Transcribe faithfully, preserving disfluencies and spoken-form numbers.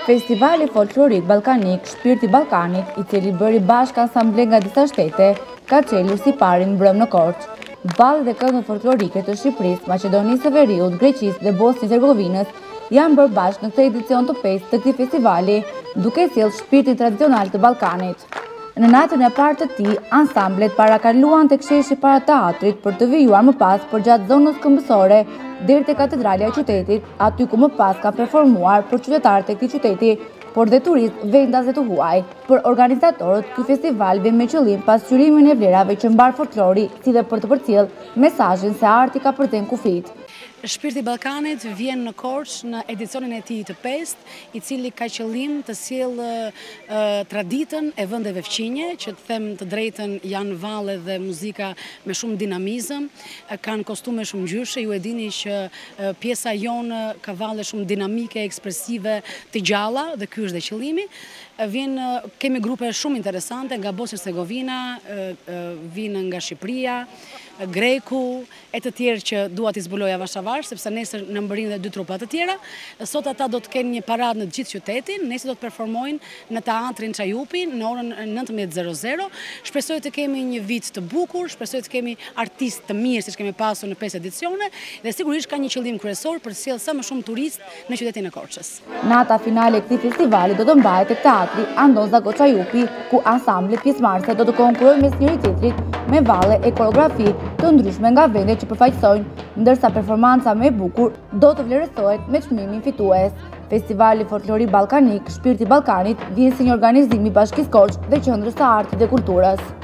Festivali folklorik balkanik Shpirti i Ballkanit, i cili bëri bashkë ansamble nga disa shtete, ka çelur si parin mbrëm në Korçë. Ballë dhe këngë folklorike të Shqipërisë, Maqedonisë së Veriut, Greqisë dhe Bosnjës Hercegovinës janë bërë bashkë në këtë edicion të pestë të këtij festivali, duke sjellë shpirtin tradicional të Ballkanit. Në natën e parë të tij, ansamblet parakaluan tek sheshi para teatrit për të vijuar më pas përgjatë zonës këmbësore deri te katedralja e qytetit, aty ku më pas ka performuar për qytetarët e këtij qyteti, por dhe turistë vendas dhe të huaj. Për organizatorët, ky festival vjen me qëllim pasqyrimin e vlerave që mbar folklori, si dhe për të përcjellë mesazhin se arti ka për të kufit. Shpirti i Ballkanit vjen në Korçë në edicionin e tij të pestë, i cili ka qëllim të sjellë uh, traditën e vendeve fqinje, që të them të drejtën janë valle dhe muzika me shumë dinamizëm, kanë kostume shumë ngjyrshë, ju e dini që uh, pjesa jonë ka valle shumë dinamike, ekspresive, të gjalla, dhe ky është dhe qëllimi. Vjen, kemi grupe shumë interesante nga Bosnja e Hercegovina, vinë nga Shqipëria, Greku, e të tjerë që dua t'i zbuloj avash-avash, sepse nesër në mbërin dhe dy trupa të tjera. Sot ata do të kenë një paradë në gjithë qytetin, nesër do të performojnë në teatrin Çajupi në orën nëntëmbëdhjetë. Shpresoj të kemi një vit të bukur, shpresoj të kemi artistë të mirë siç kemi pasur në pesë edicione, dhe sigurisht ka një qëllim kryesor për të sjellë sa më shumë turistë në qytetin e Korçës. Nata finale e këtij festivali do të mbahet tek teatri Andon Zago Çajupi, ku ansamblet pjesëmarrëse do të konkurrojnë mes njëri tjetrit me valle e koreografi të ndryshme nga vendet që përfaqësojnë, ndërsa performanca më e bukur do të vlerësohet me çmimin fitues. Festivali folklorik ballkanik Shpirti i Ballkanit vjen si një organizim i Bashkisë Korçë dhe Qendrës së Artit dhe Kulturës.